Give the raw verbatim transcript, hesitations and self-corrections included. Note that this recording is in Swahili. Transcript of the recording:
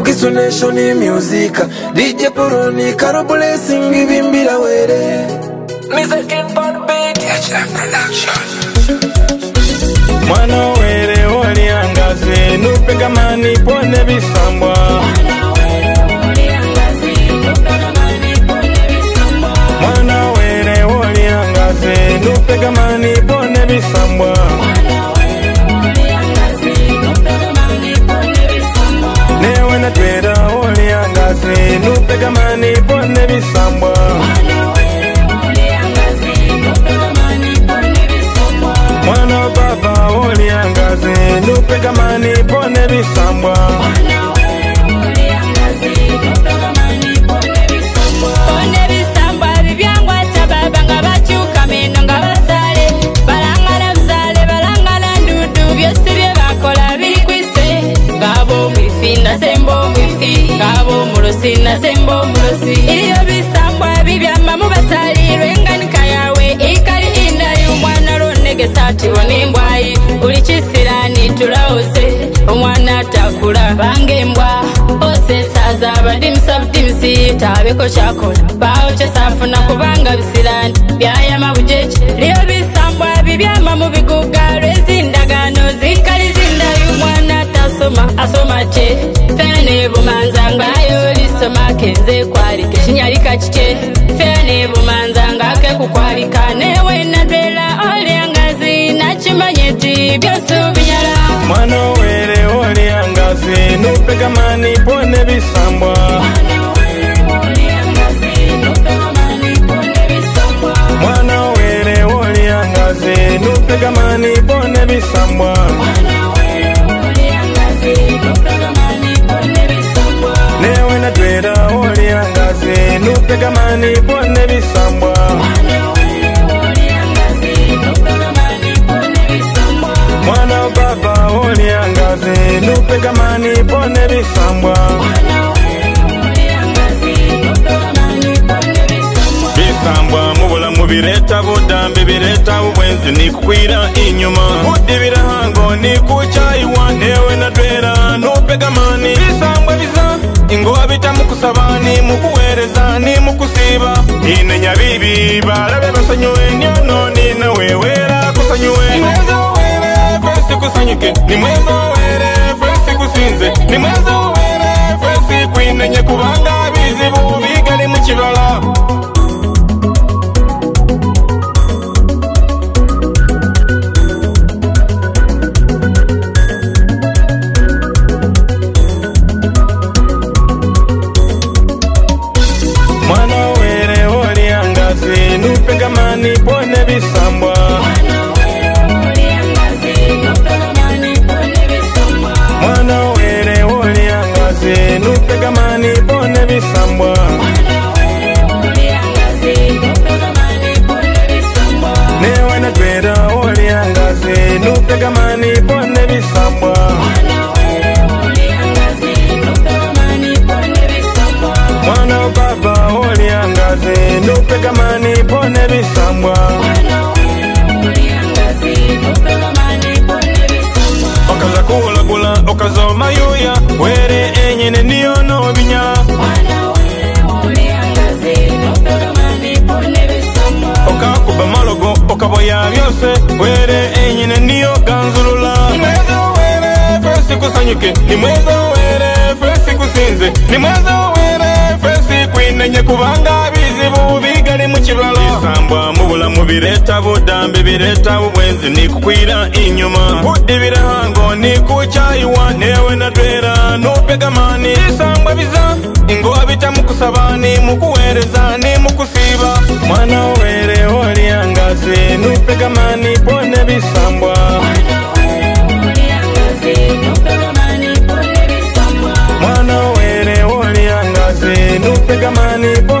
Kisu Nation music D J Puroni Karo Blessing Bimbira were Mister King Pon Beat Production. Mwana were wali angazi nupega mani pone bisambwa. Mwana were wali angazi nupega mani pone bisambwa. Newe na tweda wali angazi nupega mani pone bisambwa. Mwana baba wali angazi nupega mani pone bisambwa. Pone bisambwa bibyangwa tababa nga bachuka meno nga basale balangala mzale balangala ndudu byose bye bakola biri kwise ngabo mwifi na sembo mwifi ngabo murosi na sembo murosi iyo bisambwa bibyamba mu basalirwe nganika yawe ikali inda y'umwana ronegesati wonimbwayi uli kisirani tulaose omwana takula bangembwa ose saza badi msabdimsi tabeko chakola bao chesafuna kubanga bisirani byaya mabujeje liyo bisambwa bibyama mu biguga rezindagano zikali zinda y'umwana tasoma asoma che fene bumanzanga yo lisoma kenze kwalike shinyalika chiche fene bumanzanga ke kukwalika newe nadela oli angazi nachimanyeti byoso binyala. Mwana were wali angazi nupega mani pone bisambwa. Mwana were wali angazi nupega mani pone bisambwa. Newe na tweda wali angazi nupega mani pone bisambwa. Mwana baba wali angazi nupega mani pone bisambwa. Bisambwa mubula mubireta budambi bireta ubwenzi nikukwira inyuma udibira hango nikuchaiwa newe na twera nupega mani. Bisambwa biza ingoa bita mukusabani mukuwereza ni mukusiba ine nyabibi barabe basanywe nyono nina wewera kusanywe. Kusanyike ni mwezo were fesi kusinze ni mwezo were fesi kwinenye kubanga bizibu bigali mu kibala. Mwana were wali angazi nupega mani pone bisambwa. Mwana were wali angazi nupega mani pone bisambwa. Newe na tweda wali angazi nupega mani pone bisambwa. Mwana baba wali angazi nupega mani pone bisambwa. Okaza kula kula okazo mayuya were enyene niyo no binya. Okakuba malogo okaboya byose were enyene niyo ganzulula. Ni mwezo were fesi kusanyike ni mwezo were fesi kusinze ni mwezo were fesi kwinenye kubanga bizibu bigali mu kibala. Bisambwa mubula mubireta budambi bireta ubwenzi nikukwira inyuma udibira hango nikuchaiwa newe na twera nupega mani. Bisambwa biza ingoa bita mukusabani mukuwereza ni mukusiba. Mwana were wali angazi nupega mani pone bisambwa. Mwana were wali angazi nupega mani pone